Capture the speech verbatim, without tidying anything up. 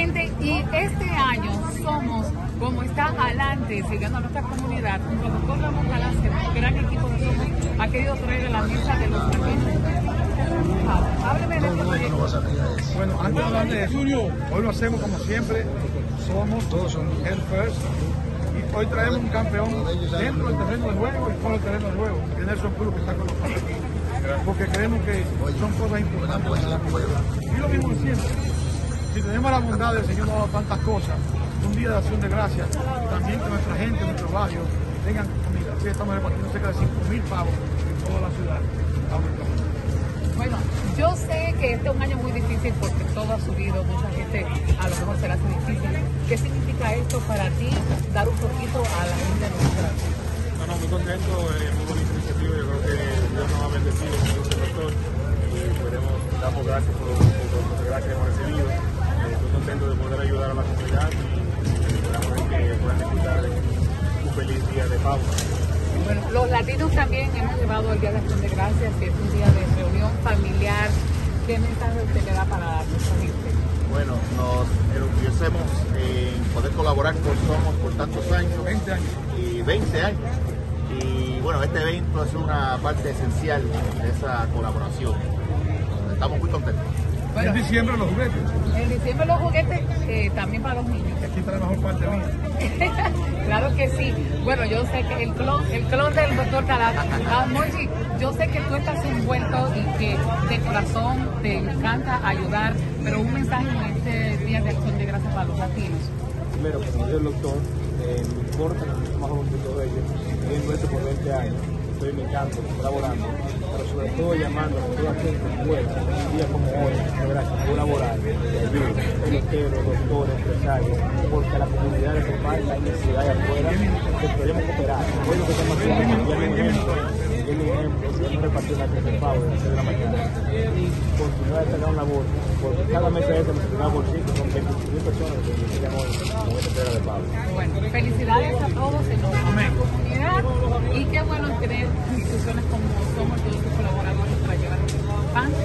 Exactamente, y este año somos, como está adelante, siguiendo a nuestra comunidad, un productor Ramón Galacia, un gran equipo de Somos, ha querido traer a la mesa de los latinos. Hábleme de este proyecto. Bueno, antes de hablar de eso, hoy lo hacemos como siempre, somos todos somos Head First, y hoy traemos un campeón dentro del terreno de juego y fuera del terreno de juego, que es Nelson Cruz, que está con nosotros aquí, porque creemos que son cosas importantes para la comunidad. Y lo mismo siempre, si tenemos la bondad del Señor nos ha dado tantas cosas, un día de acción de gracias, también que nuestra gente, nuestros barrios, tengan comida. Así estamos repartiendo cerca de cinco mil pavos en toda la ciudad. Bueno, yo sé que este es un año muy difícil porque todo ha subido, mucha gente a lo mejor se le hace difícil. ¿Qué significa esto para ti, dar un poquito a la gente de nuestra? No, no, muy contento, eh, muy bonita iniciativa, yo creo que Dios nos ha bendecido con este doctor y esperemos, damos gracias por, por, por las gracias que hemos recibido. Eh, estoy contento de poder ayudar a la comunidad y esperamos que puedan disfrutar de un feliz día de pavo. Bueno, los latinos también hemos llevado el Día de Acción de Gracias, que es un día de reunión familiar. ¿Qué mensaje usted le da para nuestra gente? Bueno, nos enorgullecemos en poder colaborar con Somos por tantos años, veinte años. Y veinte años. Y bueno, este evento es una parte esencial de esa colaboración. Estamos muy contentos. Bueno, en diciembre los juguetes. En diciembre los juguetes eh, también para los niños. Aquí está la mejor parte mía. Claro que sí. Bueno, yo sé que el clon, el clon del doctor Calaca. Ah, Moisés, yo sé que tú estás envuelto y que de corazón te encanta ayudar, pero un mensaje en este Día de Acción de Gracias para los latinos. Primero, como dice el doctor, eh, me importa que somos más jóvenes que todos ellos, viendo esto por veinte años, estoy en mi campo, colaborando, pero sobre todo llamando a toda la gente que pueda, un día como hoy, gracias, colaborar, peloteros, doctores, empresarios, porque a la comunidad de Copal hay necesidad de afuera, que podemos cooperar. Hoy lo que estamos haciendo es un ejemplo, un ejemplo, hemos repartido una tres de pavo de las seis de la mañana y continuar esta gran labor, porque cada mes de esta multiplicado por cinco son veinticinco mil personas que benefician hoy con esta tela de pavo. Bueno, felicidades a todos en nuestra comunidad y qué bueno tener instituciones como Somos, todos los colaboradores para llevar pan